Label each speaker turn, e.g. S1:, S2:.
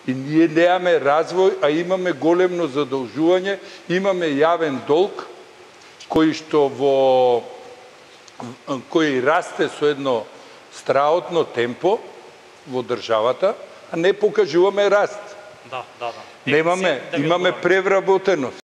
S1: И ние немаме развој, а имаме големно задолжување, имаме јавен долг кој расте со едно страотно темпо во државата, а не покажуваме раст.
S2: Да.
S1: Имаме превработеност.